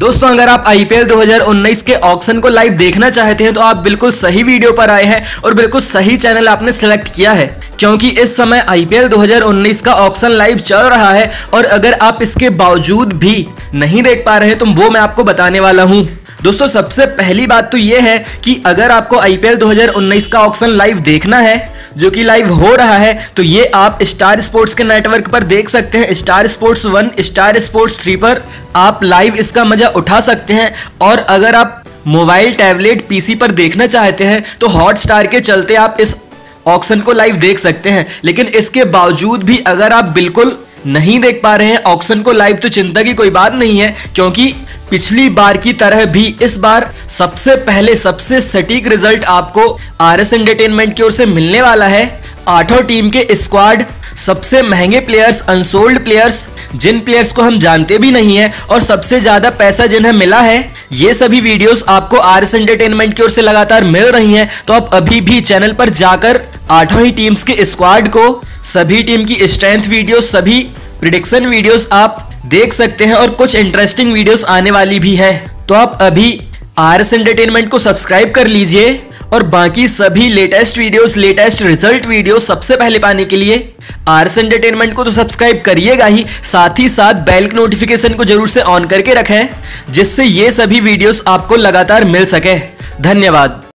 दोस्तों अगर आप आईपीएल 2019 के ऑक्शन को लाइव देखना चाहते हैं तो आप बिल्कुल सही वीडियो पर आए हैं और बिल्कुल सही चैनल आपने सेलेक्ट किया है, क्योंकि इस समय आईपीएल 2019 का ऑक्शन लाइव चल रहा है। और अगर आप इसके बावजूद भी नहीं देख पा रहे हैं तो वो मैं आपको बताने वाला हूं। दोस्तों सबसे पहली बात तो ये है कि अगर आपको आईपीएल 2019 का ऑक्शन लाइव देखना है, जो कि लाइव हो रहा है, तो ये आप स्टार स्पोर्ट्स के नेटवर्क पर देख सकते हैं। स्टार स्पोर्ट्स 1, स्टार स्पोर्ट्स 3 पर आप लाइव इसका मजा उठा सकते हैं। और अगर आप मोबाइल, टैबलेट, पीसी पर देखना चाहते हैं तो हॉटस्टार के चलते आप इस ऑक्शन को लाइव देख सकते हैं। लेकिन इसके बावजूद भी अगर आप बिल्कुल नहीं देख पा रहे हैं ऑक्शन को लाइव तो चिंता की कोई बात नहीं है, क्योंकि पिछली बार की तरह भी इस बार सबसे पहले सबसे सटीक रिजल्ट आपको आरएस एंटरटेनमेंट की ओर से मिलने वाला है। 8 टीम के स्क्वाड, सबसे महंगे प्लेयर्स, अनसोल्ड प्लेयर्स, जिन प्लेयर्स को हम जानते भी नहीं है, और सबसे ज्यादा पैसा जिन्हें मिला है, ये सभी वीडियोस आपको आरएस एंटरटेनमेंट की ओर से लगातार मिल रही हैं। तो आप अभी भी चैनल पर जाकर 8 ही टीम्स के स्क्वाड को, सभी टीम की स्ट्रेंथ वीडियोस, सभी प्रिडिक्शन वीडियोस आप देख सकते हैं और कुछ इंटरेस्टिंग वीडियोस आने वाली भी है। तो आप अभी आरएस एंटरटेनमेंट को सब्सक्राइब कर लीजिए और बाकी सभी latest videos, latest result videos सबसे पहले पाने के लिए आरएस एंटरटेनमेंट को तो सब्सक्राइब करिएगा ही, साथ ही साथ बेल की नोटिफिकेशन को जरूर से ऑन करके रखें, जिससे ये सभी वीडियोस आपको लगातार मिल सके। धन्यवाद।